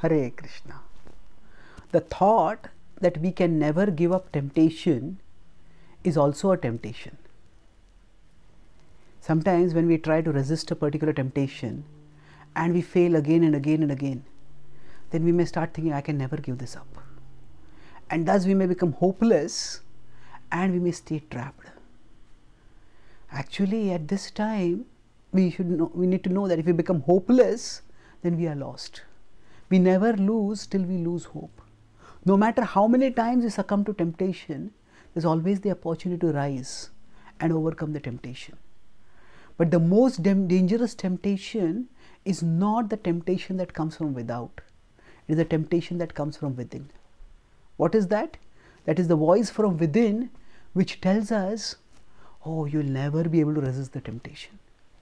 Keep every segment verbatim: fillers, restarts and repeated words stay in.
Hare Krishna. The thought that we can never give up temptation is also a temptation. Sometimes when we try to resist a particular temptation and we fail again and again and again, then we may start thinking, I can never give this up. And thus we may become hopeless and we may stay trapped. Actually, at this time, we should know, we need to know that if we become hopeless, then we are lost. We never lose till we lose hope. No matter how many times we succumb to temptation, there's always the opportunity to rise and overcome the temptation. But the most dangerous temptation is not the temptation that comes from without. It is the temptation that comes from within. What is that? That is the voice from within which tells us, oh, you'll never be able to resist the temptation.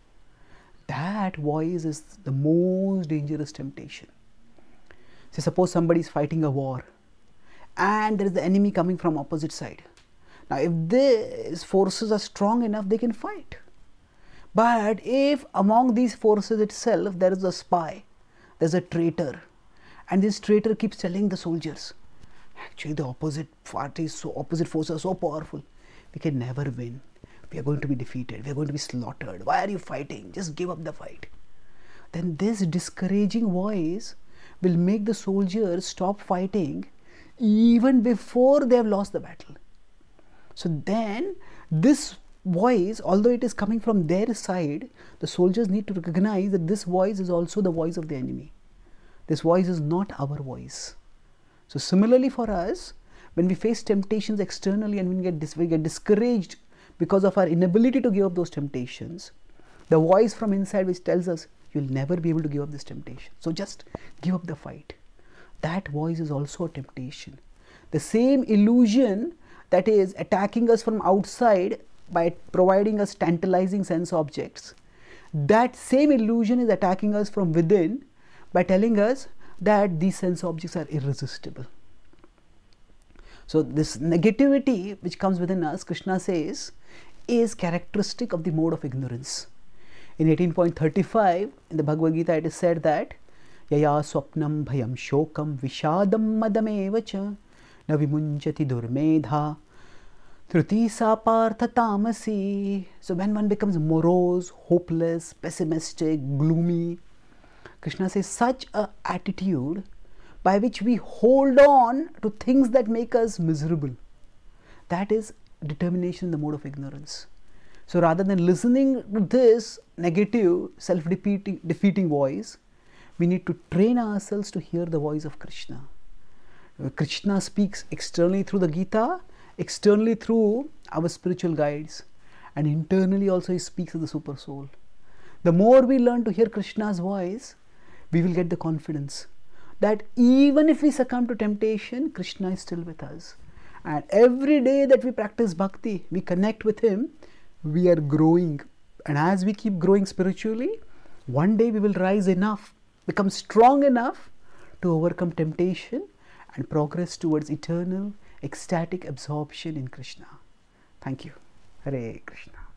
That voice is the most dangerous temptation. So suppose somebody is fighting a war and there is the enemy coming from opposite side. Now if these forces are strong enough, they can fight. But if among these forces itself there is a spy, there is a traitor, and this traitor keeps telling the soldiers, actually the opposite parties, so opposite forces are so powerful, we can never win. We are going to be defeated. We are going to be slaughtered. Why are you fighting? Just give up the fight. Then this discouraging voice will make the soldiers stop fighting even before they have lost the battle. So then this voice, although it is coming from their side, the soldiers need to recognize that this voice is also the voice of the enemy. This voice is not our voice. So similarly for us, when we face temptations externally and when we get, dis we get discouraged because of our inability to give up those temptations, the voice from inside which tells us, you'll never be able to give up this temptation. So just give up the fight. That voice is also a temptation. The same illusion that is attacking us from outside by providing us tantalizing sense objects, that same illusion is attacking us from within by telling us that these sense objects are irresistible. So this negativity which comes within us, Krishna says, is characteristic of the mode of ignorance. In eighteen point thirty-five, in the Bhagavad Gita, it is said that Yaya swapnam bhayam shokam vishadam madamevacha na vimunchati durmedha Truti sapartha tamasi. So when one becomes morose, hopeless, pessimistic, gloomy, Krishna says such an attitude by which we hold on to things that make us miserable, that is determination in the mode of ignorance. So rather than listening to this negative, self-defeating defeating voice, we need to train ourselves to hear the voice of Krishna. Krishna speaks externally through the Gita, externally through our spiritual guides, and internally also he speaks of the super soul. The more we learn to hear Krishna's voice, we will get the confidence that even if we succumb to temptation, Krishna is still with us. And every day that we practice bhakti, we connect with him, we are growing. And as we keep growing spiritually, one day we will rise enough, become strong enough to overcome temptation and progress towards eternal, ecstatic absorption in Krishna. Thank you. Hare Krishna.